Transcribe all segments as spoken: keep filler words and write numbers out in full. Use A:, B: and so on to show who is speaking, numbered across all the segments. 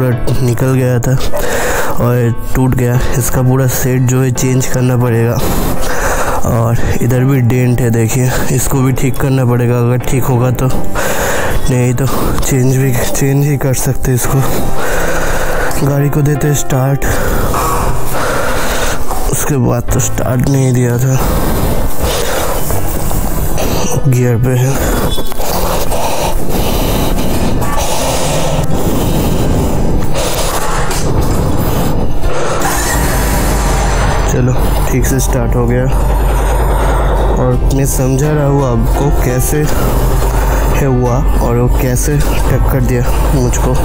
A: पूरा निकल गया था और टूट गया। इसका पूरा सेट जो है चेंज करना पड़ेगा। और इधर भी डेंट है, देखिए, इसको भी ठीक करना पड़ेगा। अगर ठीक होगा तो, नहीं तो चेंज भी चेंज ही कर सकते इसको। गाड़ी को देते स्टार्ट, उसके बाद तो स्टार्ट नहीं दिया था, गियर पे है। चलो ठीक से स्टार्ट हो गया। और मैं समझा रहा हूँ आपको कैसे है हुआ और वो कैसे टक्कर दिया मुझको।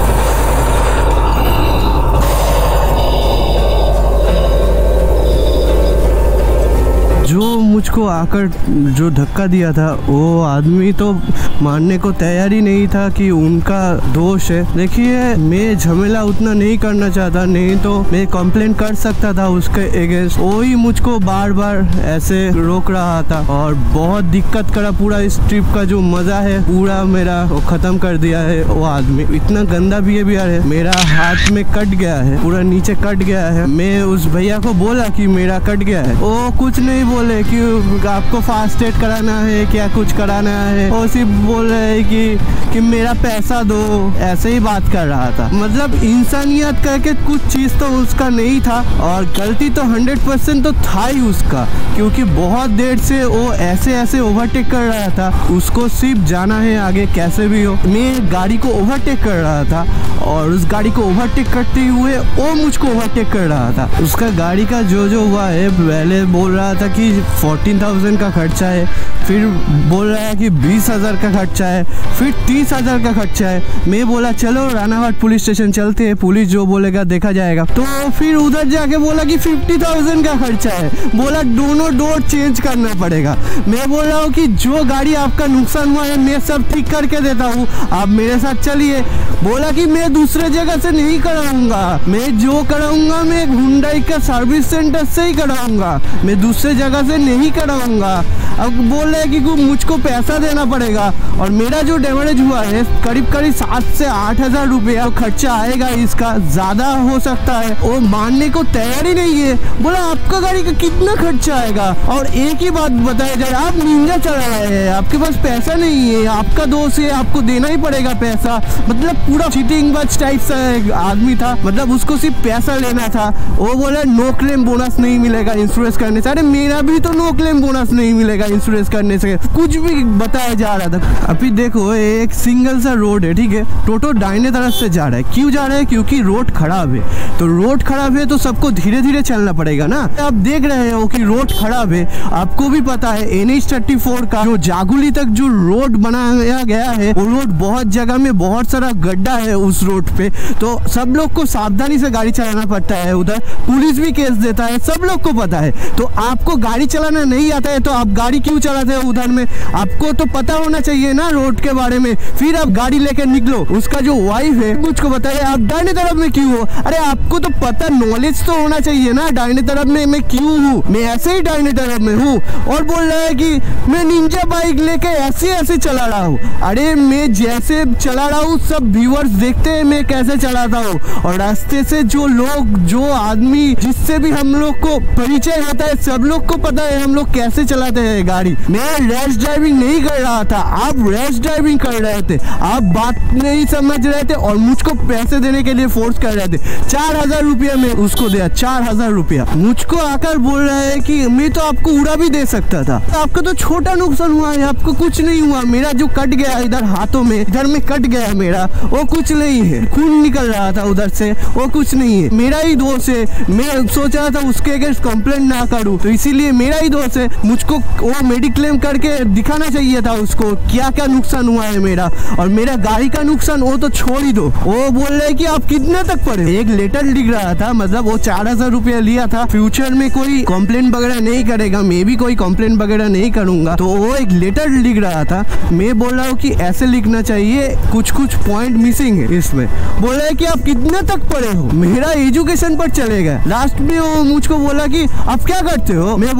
A: जो मुझको आकर जो धक्का दिया था वो आदमी तो मानने को तैयार ही नहीं था कि उनका दोष है। देखिए, मैं झमेला उतना नहीं करना चाहता, नहीं तो मैं कंप्लेंट कर सकता था उसके अगेंस्ट। वो ही मुझको बार बार ऐसे रोक रहा था और बहुत दिक्कत करा। पूरा इस ट्रिप का जो मजा है पूरा मेरा वो खत्म कर दिया है वो आदमी। इतना गंदा बिहेवियर है। मेरा हाथ में कट गया है, पूरा नीचे कट गया है। मैं उस भैया को बोला कि मेरा कट गया है, वो कुछ नहीं बोले कि आपको फास्ट एड कराना है, क्या कुछ कराना है। वो सिर्फ बोल रहे हैं कि कि मेरा पैसा दो, ऐसे ही बात कर रहा था। मतलब इंसानियत करके कुछ चीज तो उसका नहीं था और गलती तो हंड्रेड परसेंट तो था ही उसका, क्योंकि बहुत देर से वो ऐसे ऐसे ओवरटेक कर रहा था। उसको सिर्फ जाना है आगे कैसे भी हो। मैं गाड़ी को ओवरटेक कर रहा था और उस गाड़ी को ओवरटेक करते हुए वो मुझको ओवरटेक कर रहा था। उसका गाड़ी का जो जो हुआ है, पहले बोल रहा था कि फोर्टीन थाउजेंड का खर्चा है, फिर बोल रहा है कि बीस हजार का खर्चा है, फिर तीस हजार का खर्चा है। मैं बोला चलो रानाघाट पुलिस स्टेशन चलते हैं, पुलिस जो बोलेगा देखा जाएगा। तो फिर उधर जाके बोला कि फिफ्टी थाउजेंड का खर्चा है। बोला दोनों डोर चेंज करना पड़ेगा। मैं बोल रहा हूँ कि जो गाड़ी आपका नुकसान हुआ है मैं सब ठीक करके देता हूँ, आप मेरे साथ चलिए। बोला कि मैं दूसरे जगह से नहीं कराऊंगा, मैं जो कराऊंगा मैं हुंडई का सर्विस सेंटर से ही कराऊंगा, मैं दूसरे जगह से नहीं कराऊंगा। अब बोल रहे हैं कि मुझको पैसा देना पड़ेगा और मेरा जो डैमेज हुआ है करीब करीब सात से आठ हजार रुपया खर्चा आएगा, इसका ज्यादा हो सकता है। वो मानने को तैयार ही नहीं है। बोला आपका गाड़ी का कितना खर्चा आएगा। और एक ही बात बताया जाए, आप निंजा चला रहे हैं, आपके पास पैसा नहीं है, आपका दोस्त है, आपको देना ही पड़ेगा पैसा। मतलब पूरा चीटिंग बच टाइप सा आदमी था, मतलब उसको सिर्फ पैसा लेना था। वो बोला नो क्लेम बोनस नहीं मिलेगा इंश्योरेंस करने से। अरे मेरा भी तो नो क्लेम बोनस नहीं मिलेगा इंश्योरेंस करने से, कुछ भी बताया जा रहा था। अभी देखो एक सिंगल सा रोड है, ठीक है, टोटो दाहिने तरफ से जा रहा है। क्यों जा रहा है? क्योंकि रोड खराब है। तो रोड खराब है तो सबको धीरे धीरे चलना पड़ेगा ना। आप देख रहे हो कि रोड खराब है, आपको भी पता है एन एच थर्टी फोर का जो जागुली तक जो रोड बनाया गया है, वो रोड बहुत जगह में बहुत सारा गड्ढा है उस रोड पे। तो सब लोग को सावधानी से गाड़ी चलाना पड़ता है। उधर पुलिस भी केस देता है, सब लोग को पता है। तो आपको गाड़ी चलाना नहीं आता है तो आप गाड़ी क्यों चलाते हो उधर में? आपको तो पता होना चाहिए ना रोड के बारे में, फिर आप गाड़ी लेकर निकलो। उसका जो वाइफ है मुझको बताइए आप दाहिने तरफ में क्यों हो? अरे आपको तो पता, नॉलेज तो होना चाहिए ना दाहिने तरफ में मैं क्यों हूँ। मैं ऐसे ही दाहिने तरफ में हूँ और बोल रहा है कि मैं निंजा बाइक लेके ऐसे ऐसे चला रहा हूँ। अरे मैं जैसे चला रहा हूँ सब व्यूअर्स देखते हैं मैं कैसे चलाता हूँ। और रास्ते से जो लोग, जो आदमी जिससे भी हम लोग को परिचय होता है, सब लोग को पता है हम लोग कैसे चलाते हैं गाड़ी। मैं रैश ड्राइविंग नहीं कर रहा था, आप रैश ड्राइविंग कर रहे थे। आप बात नहीं समझ रहे थे और मुझको पैसे देने के लिए फोर्स कर रहे थे। चार हजार रुपया मैं उसको दिया, चार हजार रुपया। मुझको आकर बोल रहा है कि मैं तो आपको उड़ा भी दे सकता था, आपका तो छोटा नुकसान हुआ है, आपको कुछ नहीं हुआ। मेरा जो कट गया इधर हाथों में, इधर में कट गया मेरा, वो कुछ नहीं है। खून निकल रहा था उधर से, वो कुछ नहीं है। मेरा ही दोस्त है। मैं सोच रहा था उसके अगेंस्ट कंप्लेंट ना करूं, तो इसीलिए मेरा ही दोस्त है। मुझको वो मेडिक्लेम करके दिखाना चाहिए था उसको क्या क्या नुकसान हुआ है मेरा। और मेरा गाड़ी का नुकसान वो तो छोड़ ही दो। वो बोल रहे कि आप कितने तक पड़े। एक लेटर लिख रहा था, मतलब वो चार हजार रुपया लिया था, फ्यूचर में कोई कंप्लेंट वगैरह नहीं करेगा, मैं भी कोई कंप्लेंट वगैरह नहीं करूंगा। तो वो एक लेटर लिख रहा था। मैं बोल रहा हूँ कि ऐसे लिखना चाहिए, कुछ कुछ पॉइंट मिसिंग है इसमें। बोल रहे कि आप कितने तक पढ़े हो, मेरा एजुकेशन पर चलेगा। लास्ट में वो मुझको बोला कि आप क्या करते हो। मैं बोला कि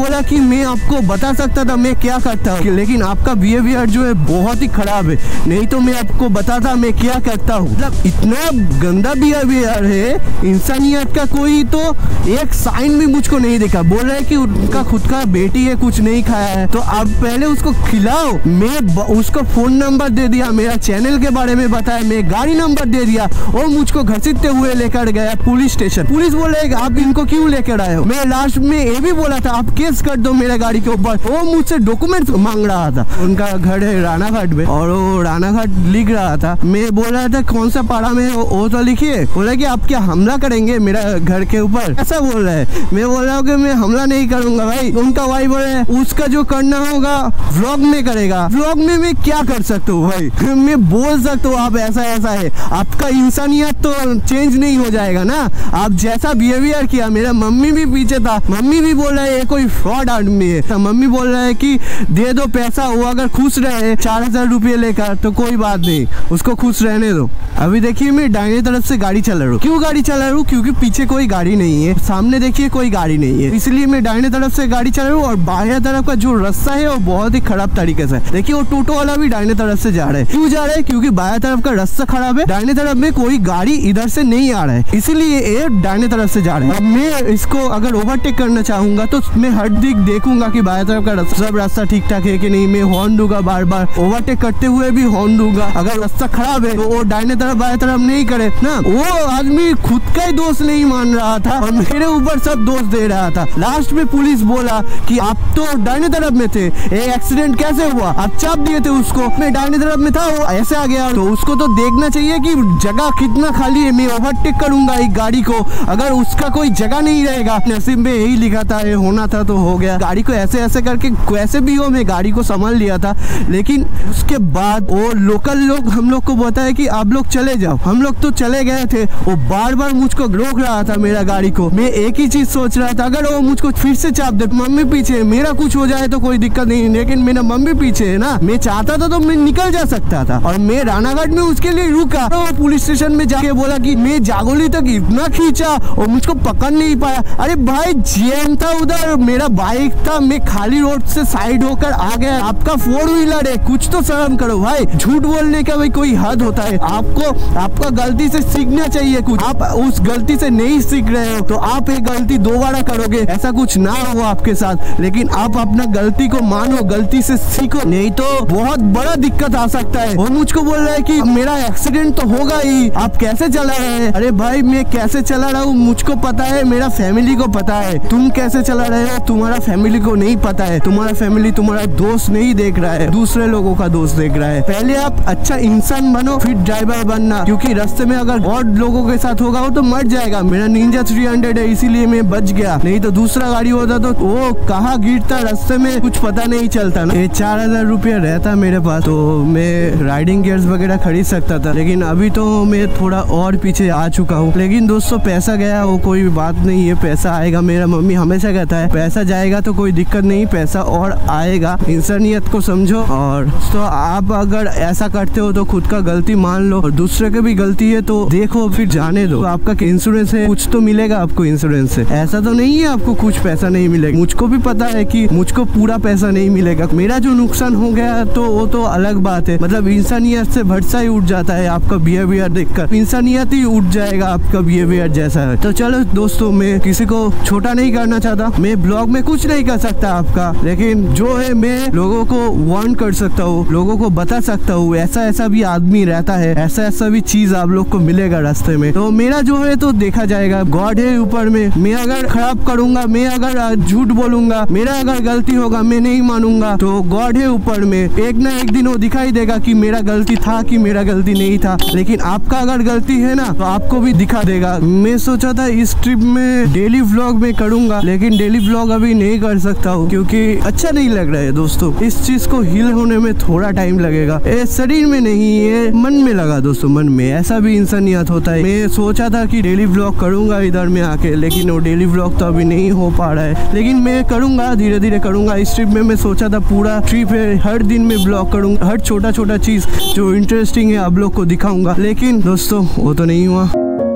A: मैं आपको बता सकता था मैं क्या करता हूँ, लेकिन आपका बिहेवियर जो है बहुत ही खराब है। नहीं तो मैं आपको बताता मैं क्या करता हूँ। मतलब इतना गंदा बिहेवियर है, इंसानियत का कोई तो एक साइन भी मुझको नहीं देखा। बोल रहा है कि उनका खुद का बेटी है, कुछ नहीं खाया है, तो आप पहले उसको खिलाओ। मैं उसको फोन नंबर दे दिया, मेरा चैनल के बारे में बताया, मैं गाड़ी नंबर दे दिया, और मुझको घसीटते हुए लेकर गया पुलिस स्टेशन। पुलिस बोले आप इनको क्यों लेकर आए हो? मैं लास्ट में ये भी बोला था आप केस कर दो मेरे गाड़ी के ऊपर। वो मुझसे डॉक्यूमेंट मांग रहा था। उनका घर है रानाघाट में, और वो रानाघाट लिख रहा था। मैं बोल रहा था कौन सा पारा में वो, वो तो लिखिए। बोला कि आप क्या हमला करेंगे मेरा घर के ऊपर, ऐसा बोल रहा है। मैं बोल रहा हूँ कि मैं हमला नहीं करूंगा भाई। उनका भाई बोले उसका जो करना होगा व्लॉग में करेगा। व्लॉग में मैं क्या कर सकता हूँ भाई? मैं बोल सकता हूँ आप ऐसा ऐसा है, आपका इंसानियत तो चेंज नहीं हो जाएगा ना। आप जैसा बिहेवियर किया, मेरा मम्मी भी पीछे था, मम्मी भी बोल रहे है कोई फ्रॉड आदमी है। तो मम्मी बोल रहा है कि दे दो पैसा, वो अगर खुश रहे चार हजार रुपये लेकर तो कोई बात नहीं, उसको खुश रहने दो। अभी देखिए मैं दाहिने तरफ से गाड़ी चला रहा हूँ। क्यों गाड़ी चला रहा हूँ? क्योंकि पीछे कोई गाड़ी नहीं है, सामने देखिए कोई गाड़ी नहीं है, इसलिए मैं दाहिने तरफ से गाड़ी चला रहा हूँ। और बाएं तरफ का जो रास्ता है वो बहुत ही खराब तरीके से, देखिए वो टोटो वाला भी दाहिने तरफ से जा रहा है। क्यों जा रहा है? क्योंकि बाएं तरफ का रास्ता खराब है, दाहिने तरफ में कोई गाड़ी इधर से नहीं आ रहा है, इसीलिए ये दाहिने तरफ से जा रहा है। अब मैं इसको अगर ओवरटेक करना चाहूंगा तो मैं हर दिख देखूंगा कि बाएं तरफ का सब रास्ता ठीक ठाक है कि नहीं। मैं हॉर्न दूंगा, बार बार ओवरटेक करते हुए भी हॉर्न दूंगा। अगर रास्ता खराब है तो वो दाहिने तरफ बाएं तरफ नहीं करे ना। वो आदमी खुद का ही दोस्त नहीं मान रहा था और मेरे ऊपर सब दोस्त दे रहा था। लास्ट में पुलिस बोला कि आप तो दाहिने तरफ में थे, ये एक्सीडेंट कैसे हुआ? आप चाप दिए थे उसको, मैं दाहिने तरफ में था, वो ऐसे आ गया। तो उसको तो देखना चाहिए कि जगह कितना खाली है। मैं ओवरटेक करूंगा एक गाड़ी को, अगर उसका कोई जगह नहीं रहेगा, नसीब में यही लिखा था, ये होना था तो हो गया। गाड़ी को ऐसे ऐसे करके कैसे भी हो मैं गाड़ी को संभाल लिया था। लेकिन उसके बाद वो लोकल लोग हम लोग को बताया कि आप लोग चले जाओ। हम लोग तो चले गए थे, वो बार बार मुझको रोक रहा था मेरा गाड़ी को। मैं एक ही चीज सोच रहा था, अगर वो मुझको फिर से चाप दे, मम्मी पीछे, मेरा कुछ हो जाए तो कोई दिक्कत नहीं, लेकिन मेरा मम्मी पीछे है ना। मैं चाहता था तो मैं निकल जा सकता था, और मैं रानाघाट में उसके लिए रुका। तो पुलिस स्टेशन में जाके बोला कि मैं जागोली तक इतना खींचा और मुझको पकड़ नहीं पाया। अरे भाई जैम था उधर, मेरा बाइक था, मैं खाली रोड से साइड होकर आ गया। आपका फोर व्हीलर है, कुछ तो शर्म करो भाई। झूठ बोलने का भाई कोई हद होता है। आपको आपका गलती से सीखना चाहिए कुछ। आप उस गलती से नहीं सीख रहे हो तो आप एक गलती दोबारा करोगे, ऐसा कुछ ना हो आपके साथ। लेकिन आप अपना गलती को मानो, गलती से सीखो, नहीं तो बहुत बड़ा दिक्कत आ सकता है। वो मुझको बोल रहा है कि मेरा एक्सीडेंट तो होगा ही, आप कैसे चला रहे हैं? अरे भाई मैं कैसे चला रहा हूँ मुझको पता है, मेरा फैमिली को पता है। तुम कैसे चला रहे हो तुम्हारा फैमिली को नहीं पता है। तुम्हारा फैमिली तुम्हारा दोस्त नहीं देख रहा है, दूसरे लोगों का दोस्त देख रहा है। पहले आप अच्छा इंसान बनो फिर ड्राइवर बनना, क्योंकि रास्ते में अगर और लोगों के साथ होगा वो तो मर जाएगा। मेरा निंजा थ्री हंड्रेड है इसीलिए मैं बच गया, नहीं तो दूसरा गाड़ी होता तो वो कहाँ गिरता रास्ते में कुछ पता नहीं चलता ना। ये चार हजार रुपया रहता मेरे पास तो मैं राइडिंग गियर्स वगैरह खरीद सकता था, लेकिन अभी तो मैं थोड़ा और पीछे आ चुका हूँ। लेकिन दोस्तों पैसा गया वो कोई बात नहीं है, पैसा आएगा। मेरा मम्मी हमेशा कहता है पैसा जाएगा तो कोई दिक्कत नहीं, पैसा और आएगा। इंसानियत को समझो। और तो आप अगर ऐसा करते हो तो खुद का गलती मान लो, और दूसरे की भी गलती है तो देखो फिर जाने दो। तो आपका इंश्योरेंस है, कुछ तो मिलेगा आपको इंश्योरेंस से। ऐसा तो नहीं है आपको कुछ पैसा नहीं मिलेगा। मुझको भी पता है कि मुझको पूरा पैसा नहीं मिलेगा। मेरा जो नुकसान हो गया तो वो तो अलग बात है। मतलब इंसानियत से भरोसा ही उठ जाता है आपका बिहेवियर देखकर, इंसानियत ही उठ जाएगा आपका बिहेवियर जैसा है। तो चलो दोस्तों, मैं किसी को छोटा नहीं करना चाहता, मैं ब्लॉग में कुछ नहीं कर सकता आपका, लेकिन जो है मैं लोगों को वार्न कर सकता हूँ, लोगों को बता सकता हूँ ऐसा ऐसा भी आदमी रहता है, ऐसा ऐसा भी चीज आप लोग को मिलेगा रास्ते में। तो मेरा जो है तो देखा जाएगा, गॉड है ऊपर में। मैं अगर खराब करूंगा, मैं अगर झूठ बोलूंगा, मेरा अगर गलती होगा, मैं नहीं मानूंगा तो गॉड है ऊपर में। एक ना एक दिन वो दिखाई देगा कि मेरा गलती था कि मेरा गलती नहीं था। लेकिन आपका अगर गलती है ना तो आपको भी दिखा देगा। मैं सोचा था इस ट्रिप में डेली व्लॉग में करूंगा, लेकिन डेली व्लॉग अभी नहीं कर सकता हूँ क्योंकि अच्छा नहीं लग रहा है दोस्तों। इस चीज को हिल होने में थोड़ा टाइम लगेगा। ये शरीर में नहीं, ये मन में लगा दोस्तों, मन में। ऐसा भी इंसानियत होता है। मैं सोचा था कि डेली व्लॉग करूंगा इधर में आके, लेकिन वो डेली व्लॉग तो अभी नहीं हो पा रहा है। लेकिन मैं करूंगा, धीरे धीरे करूंगा। इस ट्रिप में मैं सोचा था पूरा ट्रिप है, हर दिन में ब्लॉग करूंगा, हर छोटा छोटा चीज जो इंटरेस्टिंग है आप लोग को दिखाऊंगा। लेकिन दोस्तों वो तो नहीं हुआ।